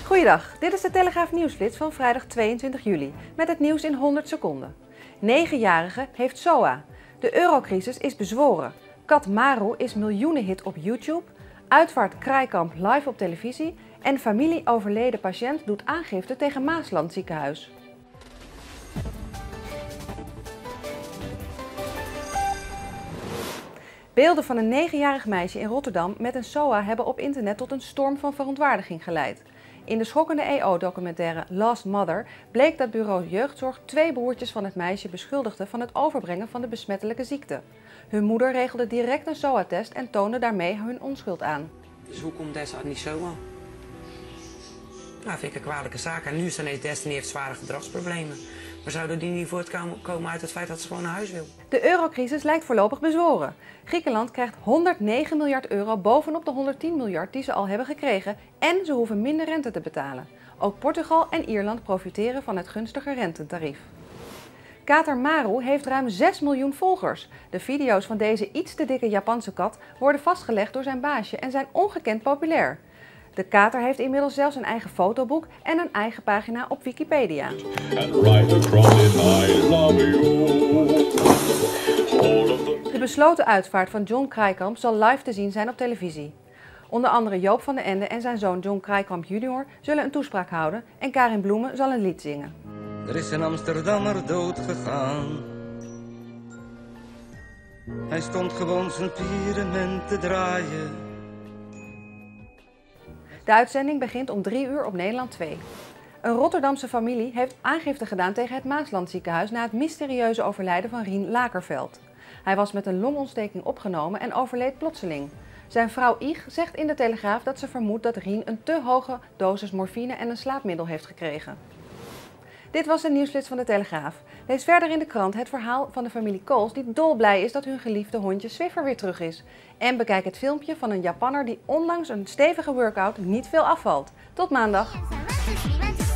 Goeiedag, dit is de Telegraaf Nieuwsflits van vrijdag 22 juli met het nieuws in 100 seconden. 9-jarige heeft SOA. De eurocrisis is bezworen. Kat Maru is miljoenenhit op YouTube. Uitvaart Kraaikamp live op televisie. En familie overleden patiënt doet aangifte tegen Maasland ziekenhuis. Beelden van een 9-jarig meisje in Rotterdam met een SOA hebben op internet tot een storm van verontwaardiging geleid. In de schokkende EO-documentaire Lost Mother bleek dat bureau Jeugdzorg 2 broertjes van het meisje beschuldigde van het overbrengen van de besmettelijke ziekte. Hun moeder regelde direct een SOA-test en toonde daarmee hun onschuld aan. Dus hoe komt Destiny niet SOA? Nou, vind ik een kwalijke zaak. En nu is ineens Destiny heeft zware gedragsproblemen. Maar zouden die niet voortkomen uit het feit dat ze gewoon naar huis wil? De eurocrisis lijkt voorlopig bezworen. Griekenland krijgt 109 miljard euro bovenop de 110 miljard die ze al hebben gekregen en ze hoeven minder rente te betalen. Ook Portugal en Ierland profiteren van het gunstiger rententarief. Kater Maru heeft ruim 6 miljoen volgers. De video's van deze iets te dikke Japanse kat worden vastgelegd door zijn baasje en zijn ongekend populair. De kater heeft inmiddels zelfs een eigen fotoboek en een eigen pagina op Wikipedia. De besloten uitvaart van John Kraaikamp zal live te zien zijn op televisie. Onder andere Joop van den Ende en zijn zoon John Kraaikamp junior zullen een toespraak houden en Karin Bloemen zal een lied zingen. Er is een Amsterdammer dood gegaan. Hij stond gewoon zijn pyramid te draaien. De uitzending begint om 3 uur op Nederland 2. Een Rotterdamse familie heeft aangifte gedaan tegen het Maasland ziekenhuis na het mysterieuze overlijden van Rien Lakerveld. Hij was met een longontsteking opgenomen en overleed plotseling. Zijn vrouw Ig zegt in de Telegraaf dat ze vermoedt dat Rien een te hoge dosis morfine en een slaapmiddel heeft gekregen. Dit was de nieuwsflits van de Telegraaf. Lees verder in de krant het verhaal van de familie Kools die dolblij is dat hun geliefde hondje Swiffer weer terug is. En bekijk het filmpje van een Japanner die ondanks een stevige workout niet veel afvalt. Tot maandag!